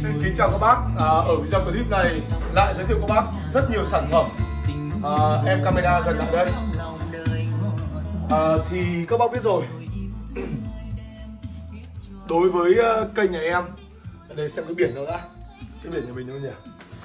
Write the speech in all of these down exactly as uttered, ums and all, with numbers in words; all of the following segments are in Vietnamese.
Xin kính chào các bác. À, ở video clip này lại giới thiệu các bác rất nhiều sản phẩm. À, em camera gần lại đây. À, thì các bác biết rồi. Đối với uh, kênh nhà em, đây xem cái biển đâu đã. Cái biển nhà mình đâu nhỉ?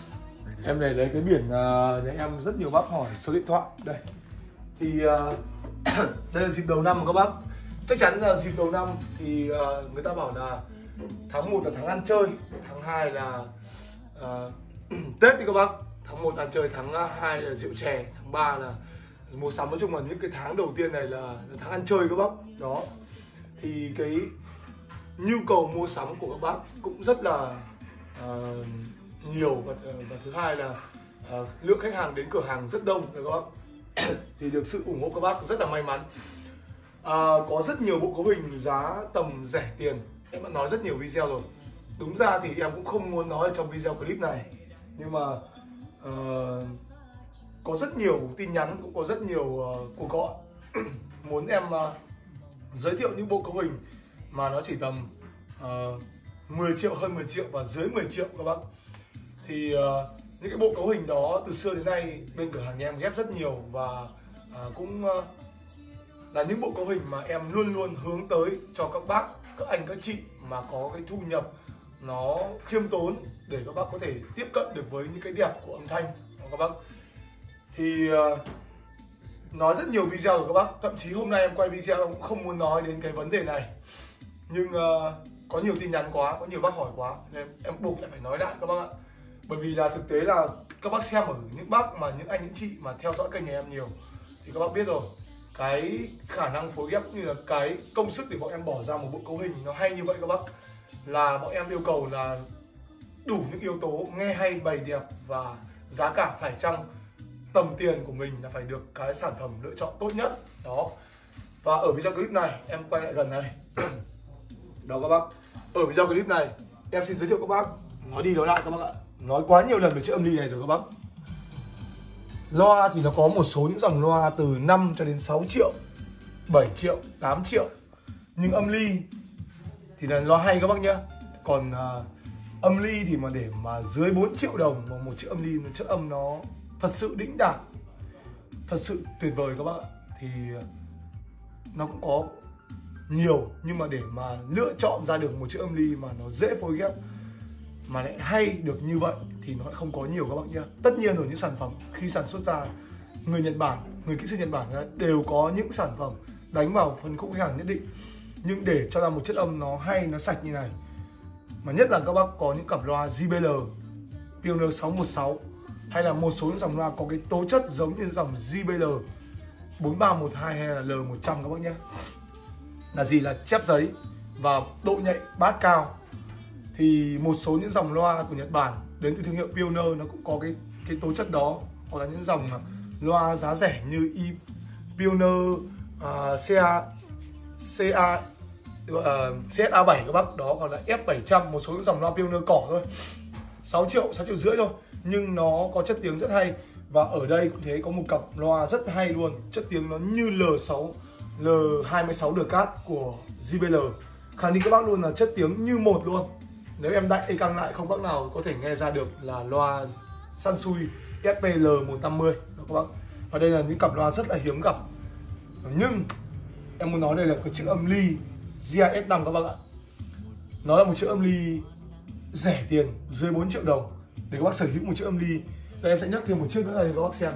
Em này lấy cái biển uh, nhà em rất nhiều bác hỏi số điện thoại đây. Thì uh, đây là dịp đầu năm các bác. Chắc chắn là dịp đầu năm thì uh, người ta bảo là tháng một là tháng ăn chơi, tháng hai là uh, Tết thì các bác. Tháng một ăn chơi, tháng hai là rượu chè, tháng ba là mua sắm. Nói chung là những cái tháng đầu tiên này là, là tháng ăn chơi các bác. Đó. Thì cái nhu cầu mua sắm của các bác cũng rất là uh, nhiều và, và thứ hai là uh, lượng khách hàng đến cửa hàng rất đông các bác. Thì được sự ủng hộ các bác rất là may mắn. À, có rất nhiều bộ cấu hình giá tầm rẻ tiền. Em đã nói rất nhiều video rồi. Đúng ra thì em cũng không muốn nói trong video clip này, nhưng mà uh, có rất nhiều tin nhắn, cũng có rất nhiều uh, cuộc gọi muốn em uh, giới thiệu những bộ cấu hình mà nó chỉ tầm uh, mười triệu, hơn mười triệu và dưới mười triệu các bác. Thì uh, những cái bộ cấu hình đó từ xưa đến nay bên cửa hàng nhà em ghép rất nhiều. Và uh, cũng uh, là những bộ cấu hình mà em luôn luôn hướng tới cho các bác, các anh, các chị mà có cái thu nhập nó khiêm tốn để các bác có thể tiếp cận được với những cái đẹp của âm thanh các bác. Thì uh, nói rất nhiều video rồi các bác, thậm chí hôm nay em quay video em cũng không muốn nói đến cái vấn đề này, nhưng uh, có nhiều tin nhắn quá, có nhiều bác hỏi quá nên em buộc lại phải nói lại các bác ạ. Bởi vì là thực tế là các bác xem ở những bác mà những anh những chị mà theo dõi kênh nhà em nhiều thì các bác biết rồi, cái khả năng phối ghép như là cái công sức để bọn em bỏ ra một bộ cấu hình nó hay như vậy các bác, là bọn em yêu cầu là đủ những yếu tố nghe hay, bày đẹp và giá cả phải chăng, tầm tiền của mình là phải được cái sản phẩm lựa chọn tốt nhất đó. Và ở video clip này em quay lại gần này đó các bác, ở video clip này em xin giới thiệu các bác, nói đi nói lại các bác ạ, nói quá nhiều lần về chiếc âm ly này rồi các bác. Loa thì nó có một số những dòng loa từ năm cho đến sáu triệu, bảy triệu, tám triệu. Nhưng âm ly thì là loa hay các bác nhá. Còn uh, âm ly thì mà để mà dưới bốn triệu đồng mà một chiếc âm ly, một chiếc âm nó thật sự đĩnh đạc, thật sự tuyệt vời các bác ạ. Thì uh, nó cũng có nhiều, nhưng mà để mà lựa chọn ra được một chiếc âm ly mà nó dễ phối ghép mà lại hay được như vậy thì nó lại không có nhiều các bác nhá. Tất nhiên rồi, những sản phẩm khi sản xuất ra, người Nhật Bản, người kỹ sư Nhật Bản đều có những sản phẩm đánh vào phân khúc khách hàng nhất định. Nhưng để cho ra một chiếc âm nó hay, nó sạch như này, mà nhất là các bác có những cặp loa gi bê lờ, Pioneer sáu một sáu, hay là một số những dòng loa có cái tố chất giống như dòng gi bê lờ bốn ba một hai hay là L một trăm các bác nhé. Là gì? Là chép giấy và độ nhạy bass cao. Thì một số những dòng loa của Nhật Bản đến từ thương hiệu Pioneer nó cũng có cái cái tố chất đó. Hoặc là những dòng loa giá rẻ như i Pioneer uh, CA CA uh, xê ét a bảy các bác đó, còn là F bảy trăm, một số những dòng loa Pioneer cỏ thôi, sáu triệu, sáu triệu rưỡi thôi, nhưng nó có chất tiếng rất hay. Và ở đây cũng thế, có một cặp loa rất hay luôn, chất tiếng nó như L sáu, L hai mươi sáu Ducat của gi bê lờ. Khẳng định các bác luôn là chất tiếng như một luôn. Nếu em đại căng lại không bác nào có thể nghe ra được là loa Sansui ép pê L một năm mươi đó các bác. Và đây là những cặp loa rất là hiếm gặp. Nhưng em muốn nói đây là cái chiếc âm ly giê i ét năm các bác ạ. Nó là một chiếc âm ly rẻ tiền, dưới bốn triệu đồng để các bác sở hữu một chiếc âm ly. Đây em sẽ nhắc thêm một chiếc nữa này các bác xem.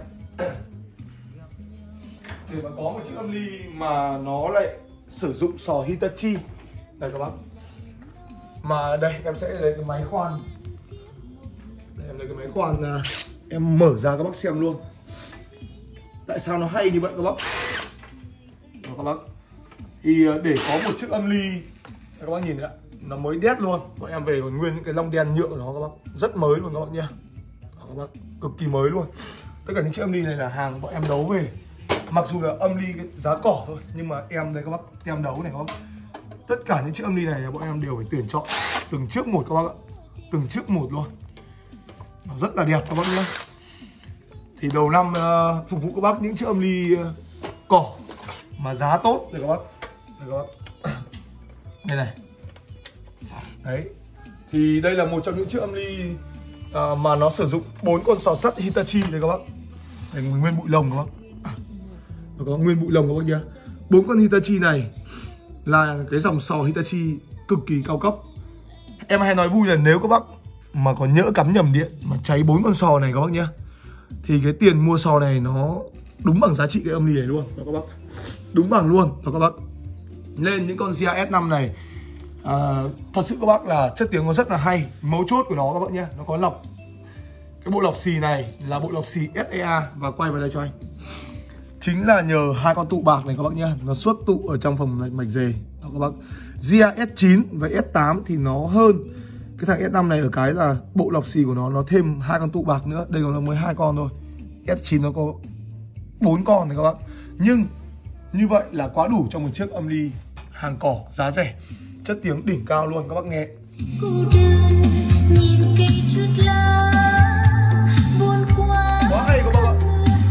Để mà có một chiếc âm ly mà nó lại sử dụng sò Hitachi đây các bác. Mà đây em sẽ lấy cái máy khoan, đây, em lấy cái máy khoan, em mở ra các bác xem luôn tại sao nó hay như vậy các bác. Đó các bác. Thì để có một chiếc âm ly các bác nhìn ạ, nó mới đét luôn, bọn em về còn nguyên những cái lông đen nhựa của nó các bác, rất mới luôn các bác nhá. Đó, các bác, cực kỳ mới luôn. Tất cả những chiếc âm ly này là hàng bọn em đấu về, mặc dù là âm ly cái giá cỏ thôi, nhưng mà em đây các bác, em đấu này các bác, tất cả những chiếc âm ly này là bọn em đều phải tuyển chọn từng chiếc một các bác ạ, từng chiếc một luôn. Nó rất là đẹp các bác nhé. Thì đầu năm uh, phục vụ các bác những chiếc âm ly uh, cỏ mà giá tốt đây các bác. Đây các bác. Đây này. Đấy. Thì đây là một trong những chiếc âm ly à, mà nó sử dụng bốn con sò sắt Hitachi đây các bác. Đây, nguyên bụi lồng các bác. Nó có nguyên bụi lồng các bác nhá. Bốn con Hitachi này là cái dòng sò Hitachi cực kỳ cao cấp. Em hay nói vui là nếu các bác mà có nhỡ cắm nhầm điện mà cháy bốn con sò này các bác nhá, thì cái tiền mua sò này nó đúng bằng giá trị cái âm ly này luôn đó các bác. Đúng bằng luôn đó các bác. Nên những con G A S năm này à, thật sự các bác là chất tiếng nó rất là hay. Mấu chốt của nó các bác nhé, nó có lọc. Cái bộ lọc xì này là bộ lọc xì S E A. Và quay vào đây cho anh. Chính là nhờ hai con tụ bạc này các bác nhé, nó xuất tụ ở trong phòng mạch, mạch dề đó các bác. G A S chín và S tám thì nó hơn cái thằng S năm này ở cái là bộ lọc xì của nó nó thêm hai con tụ bạc nữa. Đây còn là mới hai con thôi. S chín nó có bốn con này các bác. Nhưng như vậy là quá đủ cho một chiếc âm ly hàng cỏ giá rẻ, chất tiếng đỉnh cao luôn các bác nghe. Cô đơn nhìn cây chút lá buồn quá. Quá hay các bác ạ.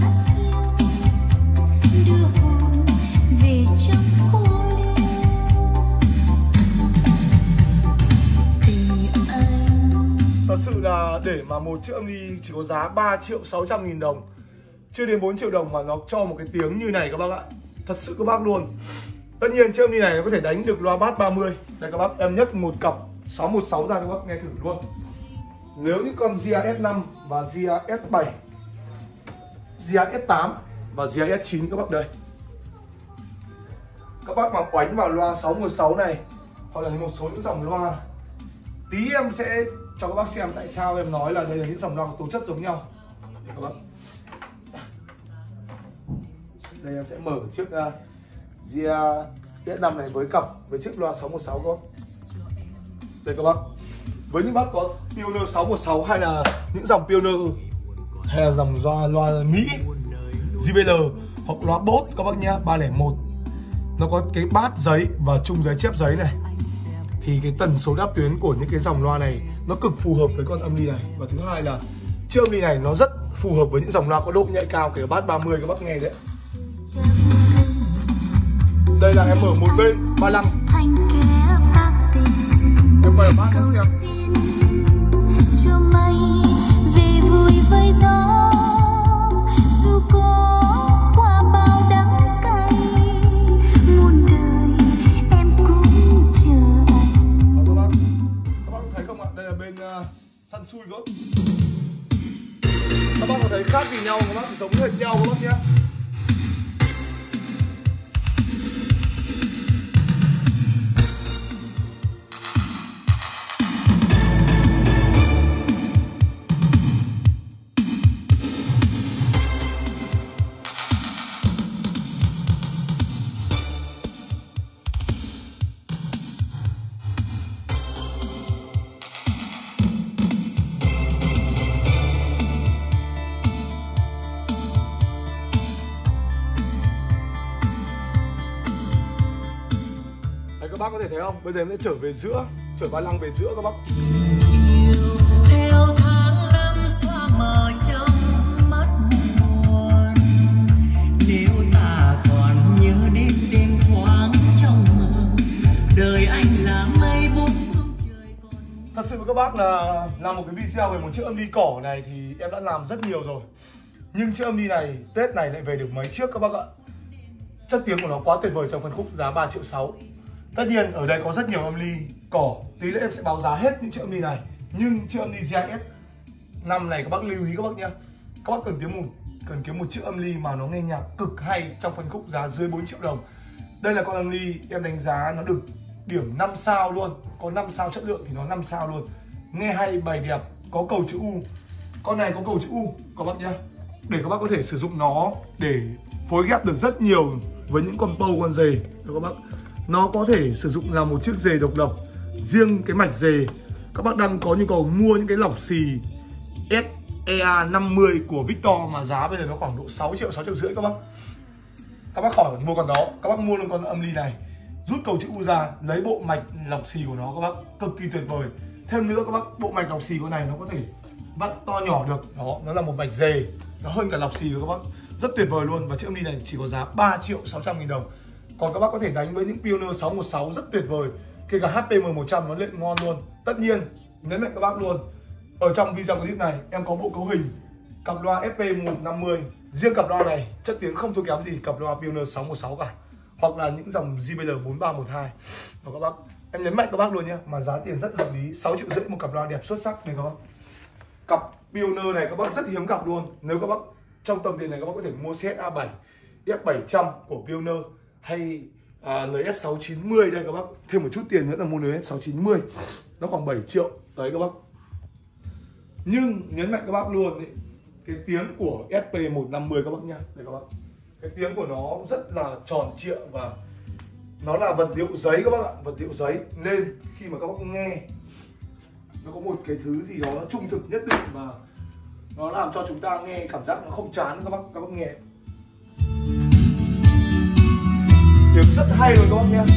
Đưa hồn về trong cô liêu. Tình anh. Thật sự là để mà một chiếc âm ly chỉ có giá ba triệu sáu trăm nghìn đồng, chưa đến bốn triệu đồng mà nó cho một cái tiếng như này các bác ạ. Thật sự các bác luôn. Tất nhiên chiếc âm ly này nó có thể đánh được loa bass ba mươi. Đây các bác, em nhấc một cặp sáu một sáu ra cho các bác nghe thử luôn. Nếu như con G A S năm và G A S bảy, G A S tám và G A S chín các bác đây, các bác mà oánh vào loa sáu một sáu này hoặc là một số những dòng loa, tí em sẽ cho các bác xem tại sao em nói là đây là những dòng loa có tố chất giống nhau. Đây các bác, đây em sẽ mở chiếc uh, G A S năm này với cặp với chiếc loa sáu một sáu con. Đây các bác, với những bác có Pioneer sáu một sáu hay là những dòng Pioneer hay là dòng loa loa Mỹ, J B L hoặc loa Bose các bác nhá, ba không một, nó có cái bát giấy và chung giấy chép giấy này, thì cái tần số đáp tuyến của những cái dòng loa này nó cực phù hợp với con âm ly này. Và thứ hai là chiếc âm ly này nó rất phù hợp với những dòng loa có độ nhạy cao, kể cả bass ba mươi các bác nghe đấy. Đây là em mở một bên ba mươi lăm. Em quay ở bát em xem. Cho mây về vui với gió, dù có qua bao đắng cay, muôn đời em cũng chờ anh. Các bác, các bác thấy không ạ? Đây là bên uh, săn xui gốc. Các bác có thấy khác gì nhau, các bác giống hệt nhau các bác nhé. Các bác có thể thấy không? Bây giờ em sẽ trở về giữa, trở ba lăng về giữa các bác. Theo tháng năm xa mờ trong mắt buồn, nếu ta còn nhớ đến đêm thoáng trong mơ, đời anh là mây bốn phương trời còn. Thật sự với các bác là làm một cái video về một chiếc âm ly cỏ này thì em đã làm rất nhiều rồi. Nhưng chiếc âm ly này, Tết này lại về được mấy chiếc các bác ạ. Chất tiếng của nó quá tuyệt vời trong phân khúc giá ba triệu sáu. Tất nhiên ở đây có rất nhiều âm ly cỏ, tí nữa em sẽ báo giá hết những chiếc âm ly này. Nhưng chiếc âm ly G A S năm này các bác lưu ý các bác nhé. Các bác cần kiếm một cần kiếm một chiếc âm ly mà nó nghe nhạc cực hay trong phân khúc giá dưới bốn triệu đồng. Đây là con âm ly em đánh giá nó được điểm năm sao luôn, có năm sao chất lượng thì nó năm sao luôn. Nghe hay, bài đẹp, có cầu chữ U. Con này có cầu chữ U các bác nhé, để các bác có thể sử dụng nó để phối ghép được rất nhiều với những con pâu, con dề đó các bác. Nó có thể sử dụng là một chiếc dề độc lập. Riêng cái mạch dề, các bác đang có nhu cầu mua những cái lọc xì S E A năm mươi của Victor mà giá bây giờ nó khoảng độ sáu triệu, sáu triệu rưỡi các bác. Các bác khỏi mua con đó, các bác mua luôn con âm ly này, rút cầu chữ U ra, lấy bộ mạch lọc xì của nó các bác, cực kỳ tuyệt vời. Thêm nữa các bác, bộ mạch lọc xì con này nó có thể vặn to nhỏ được. Đó, nó là một mạch dề, nó hơn cả lọc xì của các bác, rất tuyệt vời luôn. Và chiếc âm ly này chỉ có giá ba triệu sáu trăm nghìn đồng. Còn các bác có thể đánh với những Pioneer sáu một sáu rất tuyệt vời, kể cả H P M một trăm nó lên ngon luôn. Tất nhiên nhấn mạnh các bác luôn, ở trong video clip này em có bộ cấu hình cặp loa ép pê một năm mươi. Riêng cặp loa này chất tiếng không thua kém gì cặp loa Pioneer sáu một sáu cả, hoặc là những dòng J B L bốn ba một hai. Và các bác, em nhấn mạnh các bác luôn nhé, mà giá tiền rất hợp lý, sáu triệu rưỡi một cặp loa đẹp xuất sắc này các bác. Cặp Pioneer này các bác rất hiếm gặp luôn. Nếu các bác trong tầm tiền này các bác có thể mua xê ét A bảy, F bảy trăm của Pioneer hay à, en ét sáu chín mươi đây các bác. Thêm một chút tiền nữa là mua en ét sáu chín mươi, nó khoảng bảy triệu đấy các bác. Nhưng nhấn mạnh các bác luôn ấy, cái tiếng của ép pê một năm mươi các bác nha, đây các bác. Cái tiếng của nó rất là tròn trịa và nó là vật liệu giấy các bác ạ, vật liệu giấy, nên khi mà các bác nghe nó có một cái thứ gì đó nó trung thực nhất định và nó làm cho chúng ta nghe cảm giác nó không chán các bác. Các bác nghe tiếng rất hay rồi các bác nhé.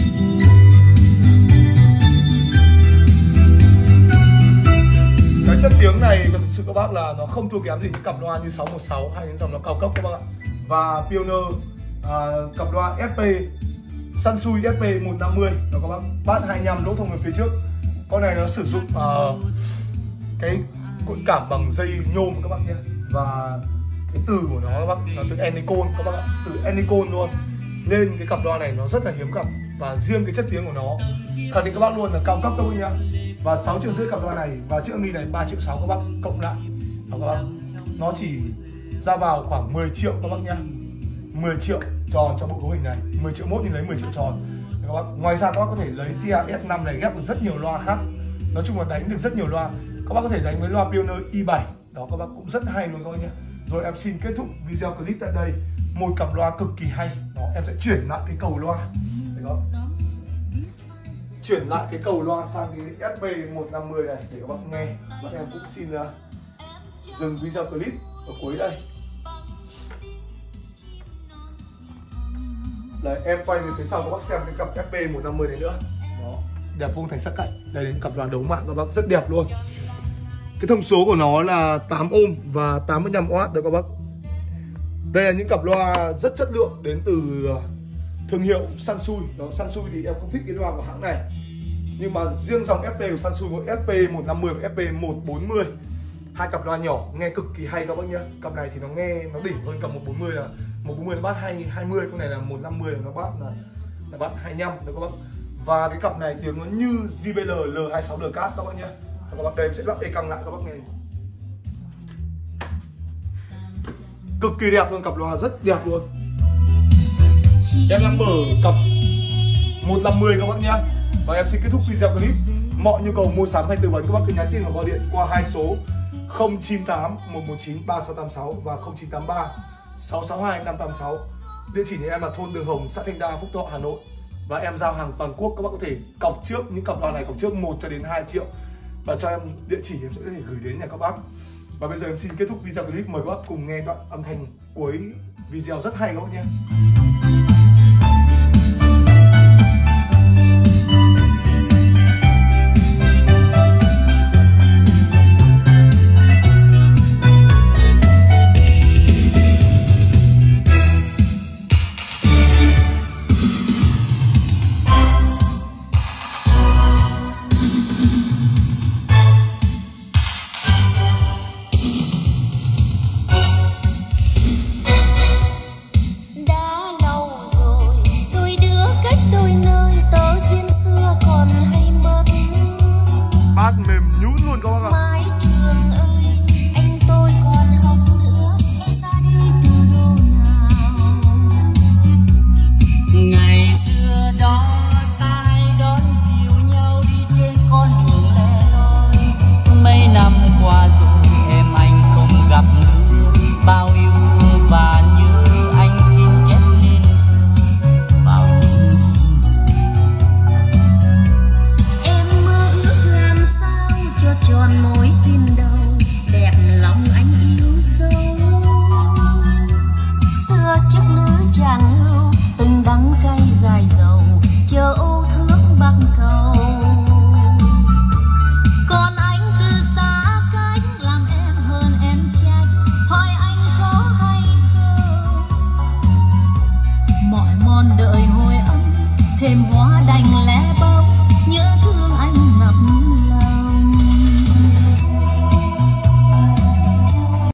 Cái chất tiếng này thực sự các bác là nó không thua kém gì những cặp loa như sáu một sáu hay những dòng nó cao cấp các bác ạ. Và Pioneer à, cặp loa ép pê Sansui ép pê một năm mươi đó các bác, bass hai mươi lăm, lỗ thông ở phía trước. Con này nó sử dụng uh, cái cuộn cảm bằng dây nhôm các bác nhé. Và cái từ của nó các bác là từ Anycon các bác ạ, từ Anycon luôn. Nên cái cặp loa này nó rất là hiếm gặp. Và riêng cái chất tiếng của nó khẳng định các bác luôn là cao cấp các bác nhá. Và sáu triệu rưỡi cặp loa này và chiếc âm ly này ba triệu sáu các bác cộng lại đó các bác. Nó chỉ ra vào khoảng mười triệu các bác nhá, mười triệu tròn cho bộ cấu hình này, mười triệu mốt nhưng lấy mười triệu tròn các bác. Ngoài ra các bác có thể lấy xê a ét năm này ghép được rất nhiều loa khác. Nói chung là đánh được rất nhiều loa. Các bác có thể đánh với loa Pioneer i bảy đó các bác, cũng rất hay luôn các bác nhé. Rồi em xin kết thúc video clip tại đây. Một cặp loa cực kỳ hay đó, em sẽ chuyển lại cái cầu loa đó. Chuyển lại cái cầu loa sang cái ép pê một năm mươi này để các bác nghe. Và em cũng xin uh, dừng video clip ở cuối đây. Đấy, em quay về phía sau các bác xem cái cặp ép pê một năm mươi này nữa. Đó, đẹp vuông thành sắc cạnh. Đây đến cặp loa đấu mạng các bác, rất đẹp luôn. Cái thông số của nó là tám ohm và tám mươi lăm oát đấy các bác. Đây là những cặp loa rất chất lượng đến từ thương hiệu Sansui. Đó, Sansui thì em không thích cái loa của hãng này. Nhưng mà riêng dòng ép pê của Sansui có ép pê một năm mươi và ép pê một bốn mươi. Hai cặp loa nhỏ nghe cực kỳ hay các bác nhé. Cặp này thì nó nghe nó đỉnh hơn cặp một bốn mươi, là một bốn mươi nó bass hai hai mươi, con này là một năm mươi là nó bass là là bass hai mươi lăm đấy các bác. Và cái cặp này tiếng nó như J B L L hai mươi sáu D Cast các bác nhé. Các bác đây em sẽ lắp e căng lại các bác nghe. Cực kỳ đẹp luôn, cặp loa rất đẹp luôn. Em đang mở cặp một năm mươi các bác nhé. Và em xin kết thúc video clip. Mọi nhu cầu mua sắm hay tư vấn các bác cứ nhắn tin hoặc gọi điện qua hai số không chín tám một một chín ba sáu tám sáu và không chín tám ba sáu sáu hai năm tám sáu. Địa chỉ nhà em là thôn Đường Hồng, xã Thanh Đa, Phúc Thọ, Hà Nội. Và em giao hàng toàn quốc, các bác có thể cọc trước những cặp loa này, cọc trước một cho đến hai triệu và cho em địa chỉ em sẽ có thể gửi đến nhà các bác. Và bây giờ em xin kết thúc video clip, mời các bác cùng nghe đoạn âm thanh cuối video rất hay các bác nhé. Mềm